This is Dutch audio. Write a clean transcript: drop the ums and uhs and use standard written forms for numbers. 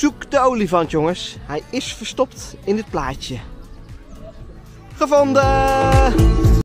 Zoek de olifant, jongens. Hij is verstopt in dit plaatje. Gevonden!